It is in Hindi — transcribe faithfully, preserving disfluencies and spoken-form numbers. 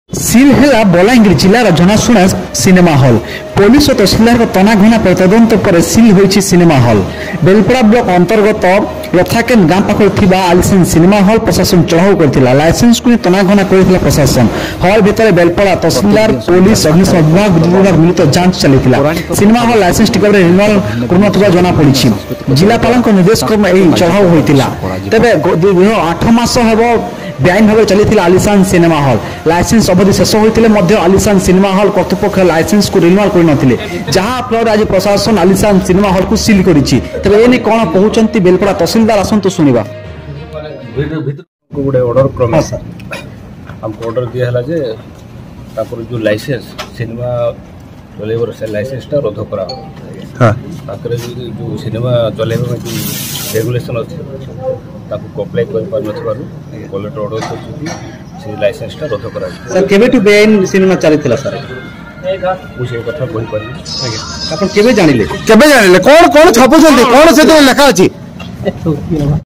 सिल है बलांगीर जिलार जनाशुना सिनेमा हल पुलिस और तहसिलदार तनाघना पर तदंत पर सिल होइछि सिनेमा हल बेलपड़ा ब्लॉक अंतर्गत लथाकेन गाँ पाखर आलिशान सिनेमा हल प्रशासन चढ़ाऊ करथिला लाइसेंस को तनाघना करथिला प्रशासन हल भितर बेलपड़ा तहसिलदार पुलिस अग्निशम विभाग विभाग मिलित जांच चलिथिला cinema hall license ticket renewal करनथबा जना पड़िछि जिलापालक निर्देश क्रम एही चढ़ाऊ होइतिला तबे आठ मास हेबो बेआईन भाव चली आलिशान सिनेमा हल लाइसेंस अवधि शेष होते आलिशान सिनेमा हल कर्तृपक्ष लाइसेंस को रिन्यूअल करनथिले जहां फल आज प्रशासन आलिशान सिनेमा हल को सिल करिछि तबे एने कोन पहुचंती बेलपड़ा तहसीलदार आसंतु सुनिबा गोटे ऑर्डर क्रम सर हमको ऑर्डर दिया हला जे तापर जो लाइसेंस सिनेमा चलेबर से लाइसेंस टा रद्द करा हां ताकर जो सिनेमा चलेबर में जो रेगुलेशन अछि ताको कम्प्लाई कर पार नथबारु कलेक्टर ऑर्डर करछि से लाइसेंस टा रद्द करा सर केबेटु बेआईन सिनेमा चलितला सर मुझे कथा कहि पारि अपन केबे जानिले केबे जानिले कोन कोन छापु जल्दी कोन से लेखा अछि